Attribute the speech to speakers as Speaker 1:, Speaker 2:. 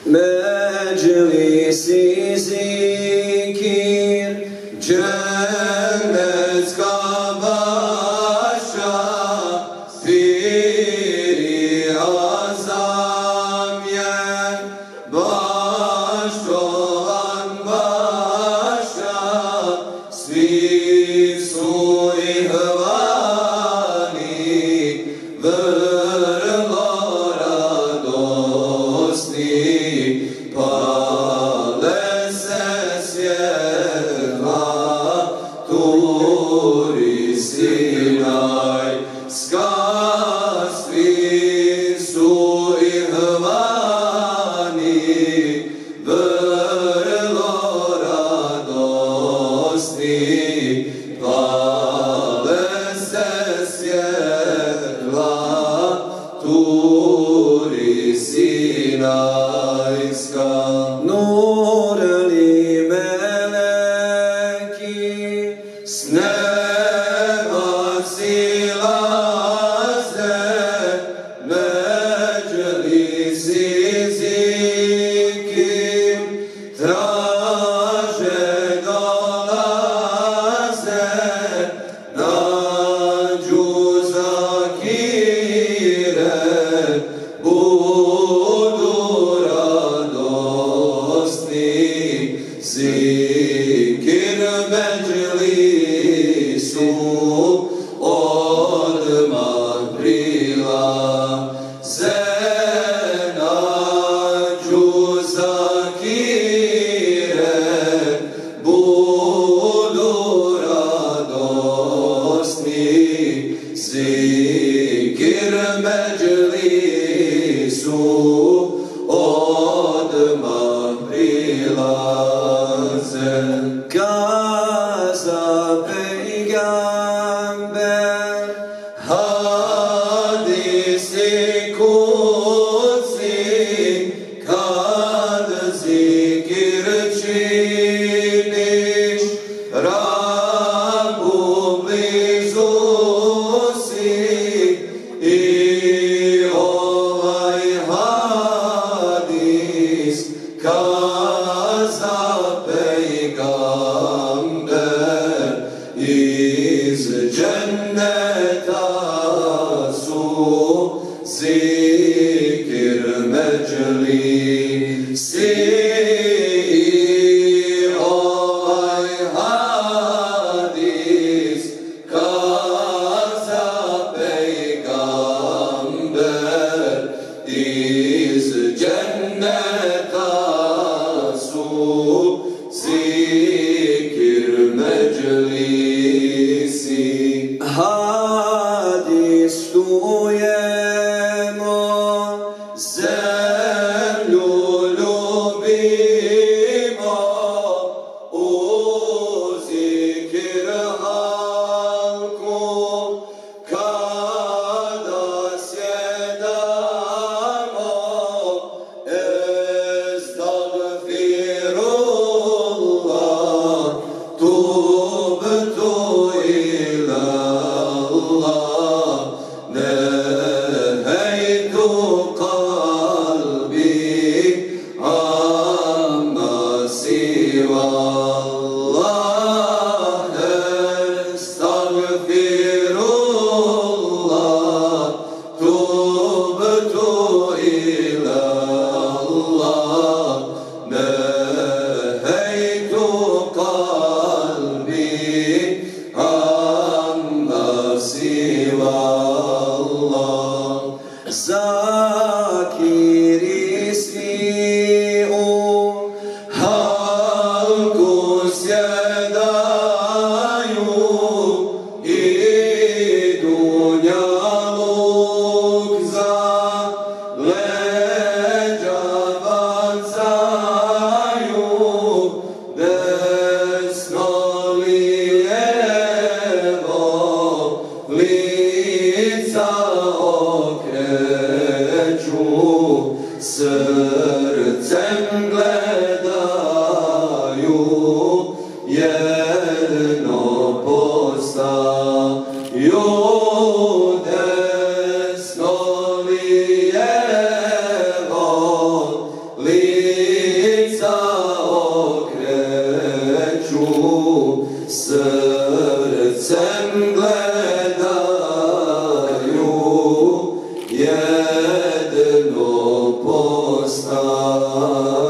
Speaker 1: Meclisi zikir, cennetska başa, piri azam yer, baş olan başa, svi su ihvani, vrlo radosni, pale se svjetla, turisti najska, svi su ihvani, vrlo radosni, pale se svjetla, turisti najska. Nur li meleki s neba silaze, meclisi zikir traže dolaze, nađu zakire, budu radosni, zikir meclisu odmah prilaze, nađu zakire, budu radosni, zikir meclisu odmah prilaze. Kaza peygamber, hadisi kutsi, kad zikir činiš, Rabbu blizu si, i ovaj hadis kaza peygamber, iz dženneta su zikir meclisi, i ovaj hadis kaza peygamber, iz dženneta su zikir meclisi. Hadis čujemo, zemlju ljubimo, u zikir halku kada sjedamo, estagfirullah, tubtu ilallah, nehejtu qalbi amma sivallah, estagfirullah, tubtu ilallah, nehejtu qalbi amma sivallah. Zakiri svi u halku sjedaju, i dunjaluk za leđa bacaju, desno lijevo lica okreću, srcem gledaju, jedno postaju, desno lijevo lica srcem gledaju, jedno postaju.